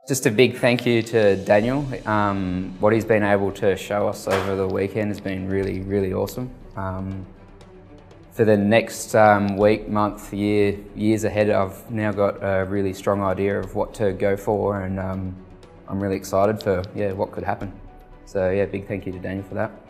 Just a big thank you to Daniel. What he's been able to show us over the weekend has been really, really awesome. For the next week, month, years ahead, I've now got a really strong idea of what to go for, and I'm really excited for what could happen. So yeah, big thank you to Daniel for that.